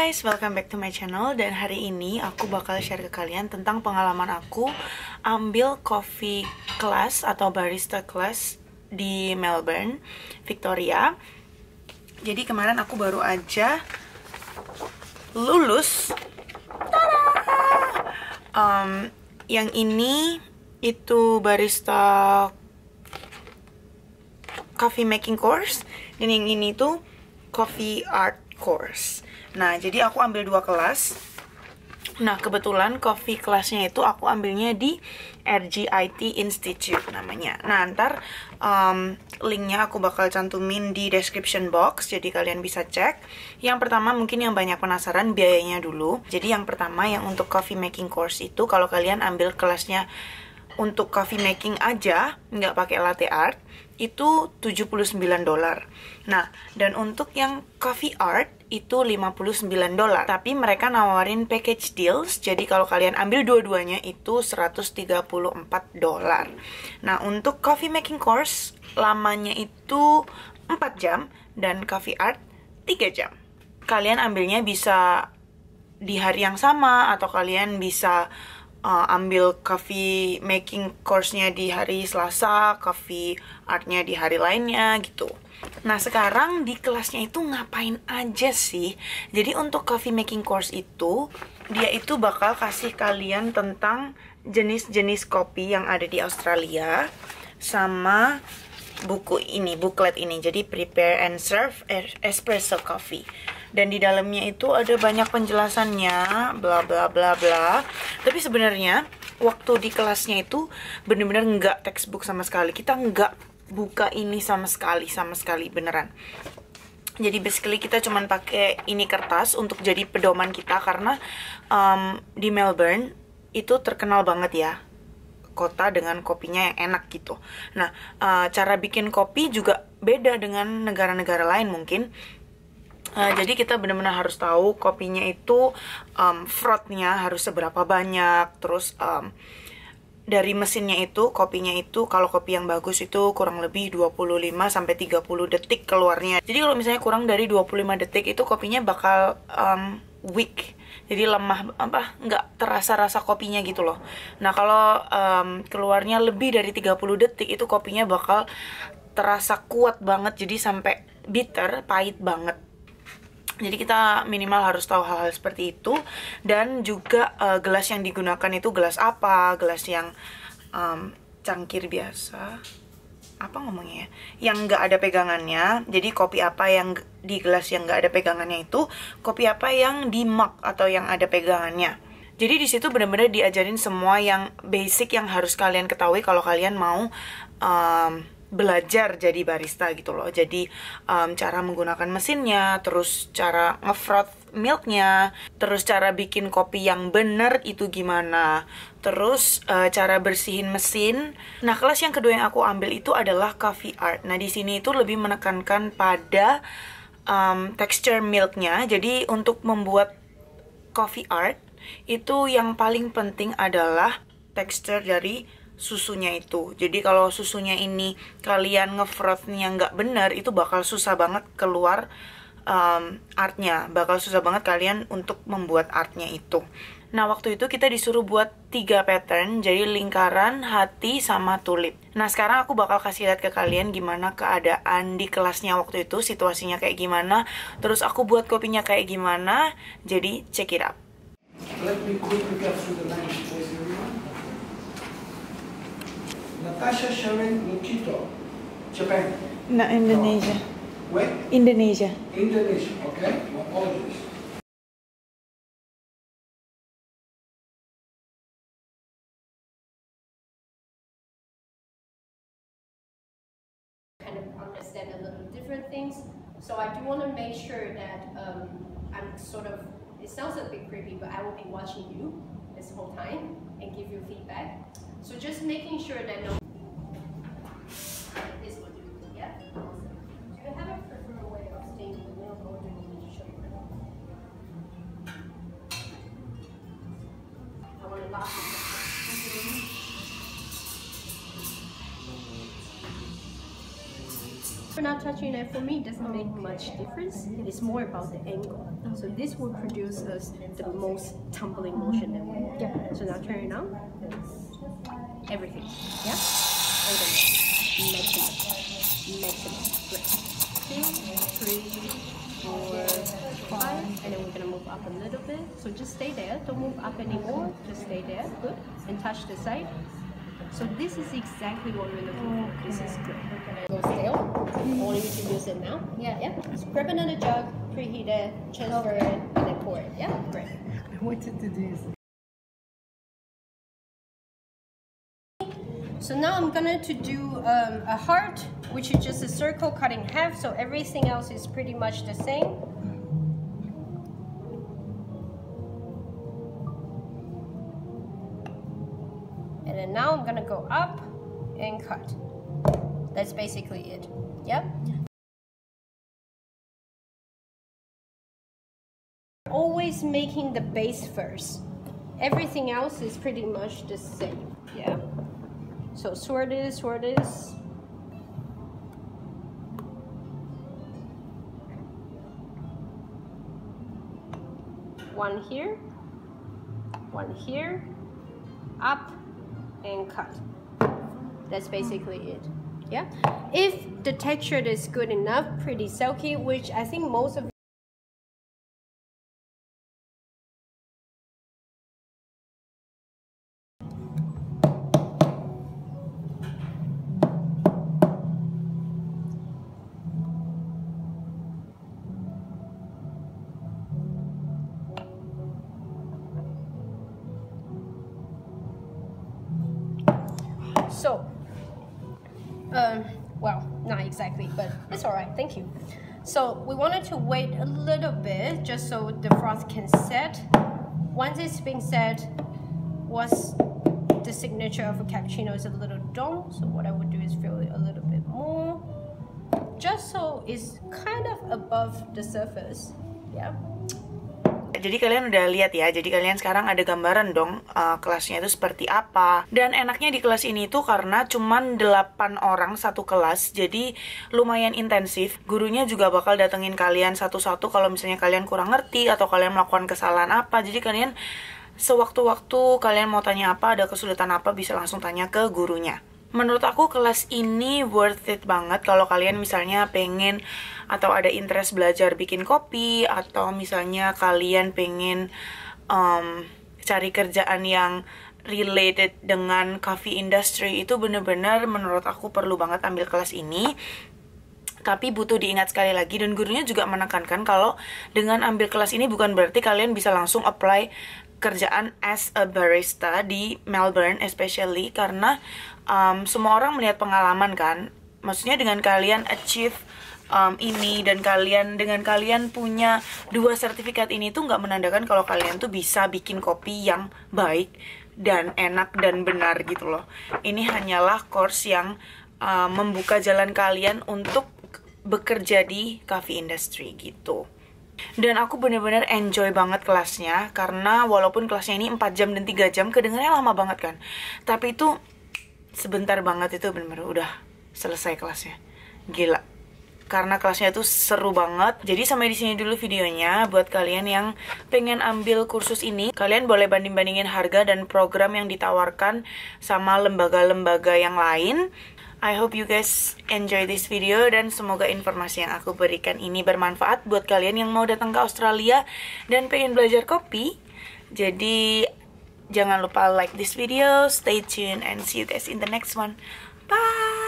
guys, welcome back to my channel. Dan hari ini aku bakal share ke kalian tentang pengalaman aku ambil coffee class atau barista class di Melbourne, Victoria. Jadi kemarin aku baru aja lulus. Yang ini itu barista coffee making course, dan yang ini tuh coffee art course. Nah, jadi aku ambil 2 kelas. Nah, kebetulan coffee kelasnya itu aku ambilnya di RGIT Institute namanya. Nah, ntar linknya aku bakal cantumin di description box, jadi kalian bisa cek. Yang pertama mungkin yang banyak penasaran biayanya dulu. Jadi yang pertama yang untuk coffee making course itu, kalau kalian ambil kelasnya untuk coffee making aja, nggak pakai latte art, itu $79. Nah, dan untuk yang coffee art itu $59. Tapi mereka nawarin package deals, jadi kalau kalian ambil dua-duanya itu $134. Nah, untuk coffee making course lamanya itu 4 jam dan coffee art 3 jam. Kalian ambilnya bisa di hari yang sama, atau kalian bisa ambil coffee making course-nya di hari Selasa, coffee art-nya di hari lainnya gitu. Nah, sekarang di kelasnya itu ngapain aja sih? Jadi untuk coffee making course itu, dia itu bakal kasih kalian tentang jenis-jenis kopi yang ada di Australia, sama buku ini, booklet ini. Jadi Prepare and Serve Espresso Coffee. Dan di dalamnya itu ada banyak penjelasannya, bla bla bla bla. Tapi sebenarnya waktu di kelasnya itu bener-bener nggak textbook sama sekali. Kita nggak buka ini sama sekali beneran. Jadi basically kita cuman pakai ini kertas untuk jadi pedoman kita, karena di Melbourne itu terkenal banget ya kota dengan kopinya yang enak gitu. Nah, cara bikin kopi juga beda dengan negara-negara lain mungkin. Jadi kita benar-benar harus tahu kopinya itu frothnya harus seberapa banyak, terus dari mesinnya itu, kopinya itu, kalau kopi yang bagus itu kurang lebih 25-30 detik keluarnya. Jadi kalau misalnya kurang dari 25 detik itu kopinya bakal weak. Jadi lemah, nggak terasa rasa kopinya gitu loh. Nah, kalau keluarnya lebih dari 30 detik itu kopinya bakal terasa kuat banget, jadi sampai bitter, pahit banget. Jadi kita minimal harus tahu hal-hal seperti itu. Dan juga gelas yang digunakan itu gelas apa, gelas yang cangkir biasa, apa ngomongnya ya, yang nggak ada pegangannya. Jadi kopi apa yang di gelas yang nggak ada pegangannya itu, kopi apa yang di mug atau yang ada pegangannya. Jadi di situ benar-benar diajarin semua yang basic yang harus kalian ketahui kalau kalian mau belajar jadi barista gitu loh. Jadi cara menggunakan mesinnya, terus cara ngefroth milknya, terus cara bikin kopi yang bener itu gimana, terus cara bersihin mesin. Nah, kelas yang kedua yang aku ambil itu adalah coffee art. Nah, di sini itu lebih menekankan pada texture milknya. Jadi untuk membuat coffee art itu yang paling penting adalah texture dari susunya itu. Jadi kalau susunya ini kalian ngefrothnya nggak bener, itu bakal susah banget keluar artnya. Bakal susah banget kalian untuk membuat artnya itu. Nah, waktu itu kita disuruh buat 3 pattern, jadi lingkaran, hati, sama tulip. Nah, sekarang aku bakal kasih lihat ke kalian gimana keadaan di kelasnya waktu itu, situasinya kayak gimana, terus aku buat kopinya kayak gimana. Jadi check it out. Let me quickly get through the language, please, everyone. Natasha Sharon Lukito, Japan. Nah, Indonesia. Where? Indonesia. Indonesia, okay? My apologies. Kind of understand a little different things. So I do want to make sure that I'm sort of, it sounds a bit creepy, but I will be watching you this whole time and give you feedback. So just making sure that no this will do, yeah? Do you have a preferred way of staying in the middle, or do you need to show you? I want to lock it. For not touching it, for me, it doesn't make much difference. It's more about the angle. So this will produce us the most tumbling motion that we want. Yeah. So now turn it on. Everything. Yeah? All the way. Maximum. Maximum. Great. 2, 3, 4, 5. And then we're going to move up a little bit. So just stay there. Don't move up anymore. Just stay there. Good. And touch the side. So this is exactly what we're looking for. This is good. Go stale. Only you can use it now. Yeah, yeah. So grab it in a jug, preheat it, transfer it, and then pour it. Yeah, great. I wanted to do this. So now I'm gonna do a heart, which is just a circle cut in half. So everything else is pretty much the same. And then now I'm gonna go up and cut. That's basically it. Yep. Always making the base first. Everything else is pretty much the same. Yeah. So swirl this, swirl this. One here, up and cut. That's basically it. Yeah. If the texture is good enough, pretty silky, which I think most of so, well, not exactly, but it's all right. Thank you. So we wanted to wait a little bit just so the froth can set. Once it's been set, what's the signature of a cappuccino is a little dome. So what I would do is fill it a little bit more, just so it's kind of above the surface. Yeah. Jadi kalian udah lihat ya, jadi kalian sekarang ada gambaran dong kelasnya itu seperti apa. Dan enaknya di kelas ini tuh karena cuman 8 orang satu kelas, jadi lumayan intensif. Gurunya juga bakal datengin kalian satu-satu kalau misalnya kalian kurang ngerti atau kalian melakukan kesalahan apa. Jadi kalian sewaktu-waktu kalian mau tanya apa, ada kesulitan apa, bisa langsung tanya ke gurunya. Menurut aku kelas ini worth it banget kalau kalian misalnya pengen atau ada interest belajar bikin kopi, atau misalnya kalian pengen cari kerjaan yang related dengan coffee industry. Itu bener-bener menurut aku perlu banget ambil kelas ini. Tapi butuh diingat sekali lagi, dan gurunya juga menekankan kalau dengan ambil kelas ini bukan berarti kalian bisa langsung apply kerjaan as a barista di Melbourne, especially karena semua orang melihat pengalaman kan. Maksudnya dengan kalian achieve ini dan dengan kalian punya 2 sertifikat ini tuh nggak menandakan kalau kalian tuh bisa bikin kopi yang baik dan enak dan benar gitu loh. Ini hanyalah course yang membuka jalan kalian untuk bekerja di coffee industry gitu. Dan aku bener-bener enjoy banget kelasnya, karena walaupun kelasnya ini 4 jam dan 3 jam, kedengarannya lama banget kan, tapi itu sebentar banget, itu bener-bener udah selesai kelasnya. Gila, karena kelasnya itu seru banget. Jadi sampai di sini dulu videonya. Buat kalian yang pengen ambil kursus ini, kalian boleh banding-bandingin harga dan program yang ditawarkan sama lembaga-lembaga yang lain. I hope you guys enjoy this video, dan semoga informasi yang aku berikan ini bermanfaat buat kalian yang mau datang ke Australia dan pengen belajar kopi. Jadi jangan lupa like this video, stay tuned, and see you guys in the next one. Bye!